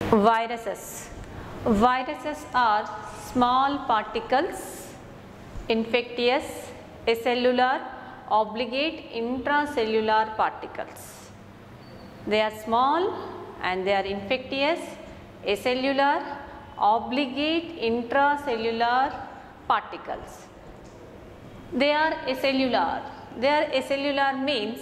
Viruses. Viruses are small particles, infectious, acellular, obligate, intracellular particles. They are small and they are infectious, acellular, obligate, intracellular particles. They are acellular. They are acellular means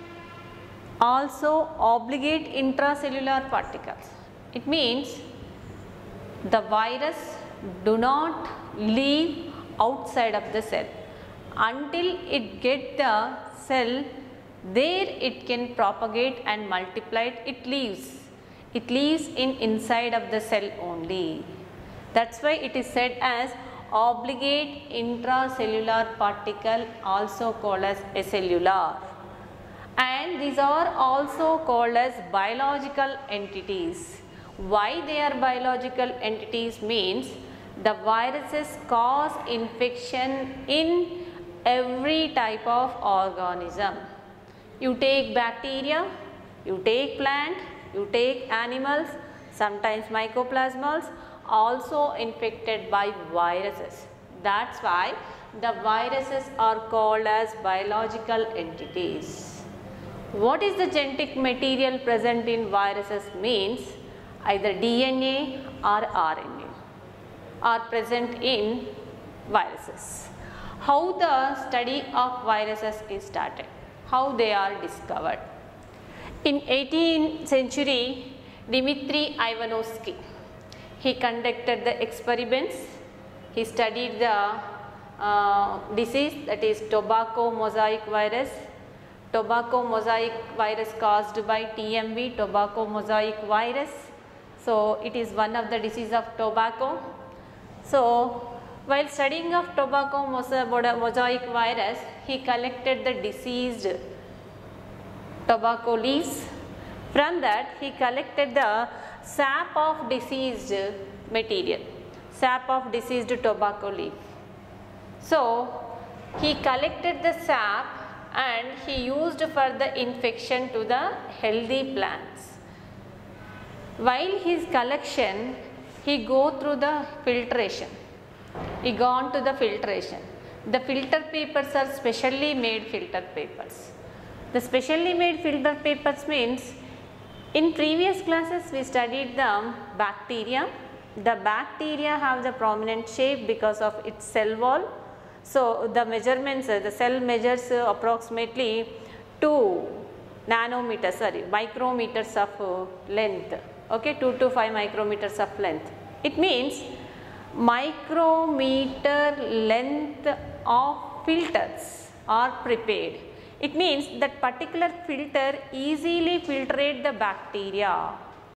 also obligate intracellular particles. It means the virus do not leave outside of the cell. Until it get the cell, there it can propagate and multiply. It leaves in inside of the cell only. That's why it is said as obligate intracellular particle, also called as acellular. And these are also called as biological entities. Why they are biological entities means the viruses cause infection in every type of organism. You take bacteria, you take plant, you take animals, sometimes mycoplasmals also infected by viruses. That's why the viruses are called as biological entities. What is the genetic material present in viruses means either DNA or RNA are present in viruses. How the study of viruses is started, how they are discovered. In 18th century, Dmitry Ivanovsky, he conducted the experiments. He studied the disease, that is tobacco mosaic virus. Tobacco mosaic virus caused by TMV, tobacco mosaic virus. So it is one of the disease of tobacco. So while studying of tobacco mosaic virus, he collected the diseased tobacco leaves. From that he collected the sap of diseased material, sap of diseased tobacco leaf. So he collected the sap and he used for the infection to the healthy plants. While his collection, he go through the filtration. He gone to the filtration. The filter papers are specially made filter papers. The specially made filter papers means, in previous classes we studied the bacteria. The bacteria have the prominent shape because of its cell wall. So the measurements, the cell measures approximately 2 micrometers of length. Okay, 2 to 5 micrometers of length. It means micrometer length of filters are prepared. It means that particular filter easily filtrate the bacteria.